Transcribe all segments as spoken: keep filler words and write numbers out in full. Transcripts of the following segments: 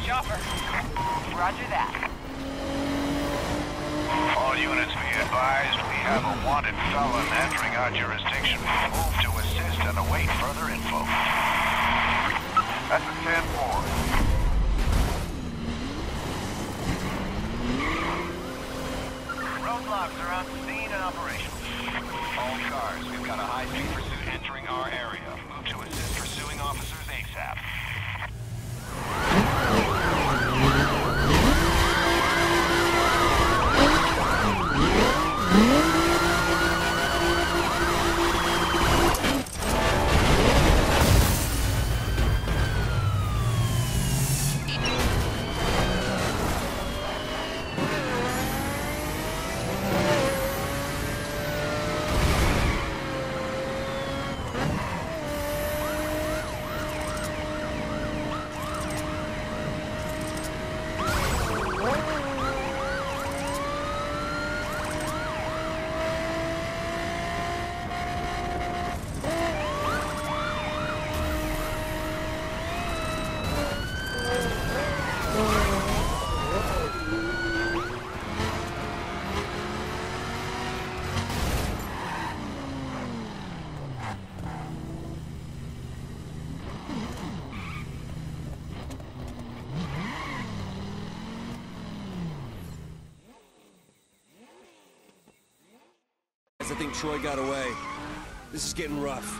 chopper. Roger that. All units be advised, we have a wanted felon entering our jurisdiction. Move to assist and await further info. That's a ten four. Roadblocks are on scene and operational. All cars, we've got a high-speed pursuit entering our area. Move to assist pursuing officers ASAP. I think Troy got away. This is getting rough.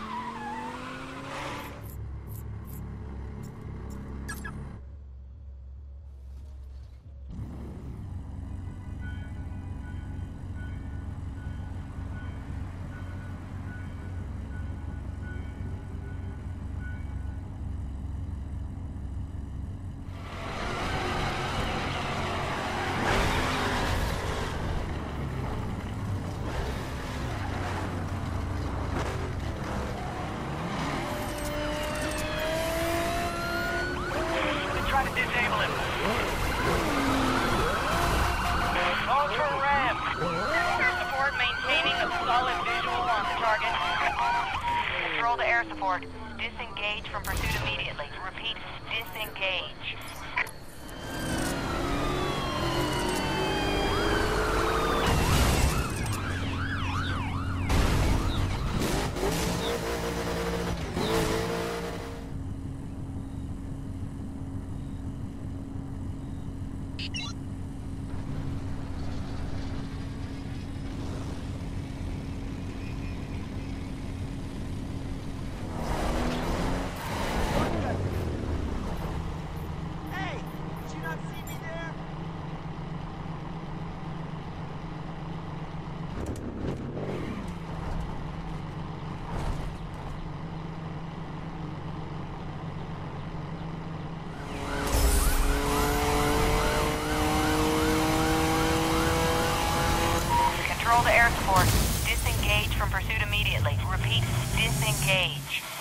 Try to disable him. Call for a ramp. Air support maintaining a solid visual on the target. Control to air support. Disengage from pursuit immediately. Repeat, disengage. Control to air support. Disengage from pursuit immediately. Repeat, disengage.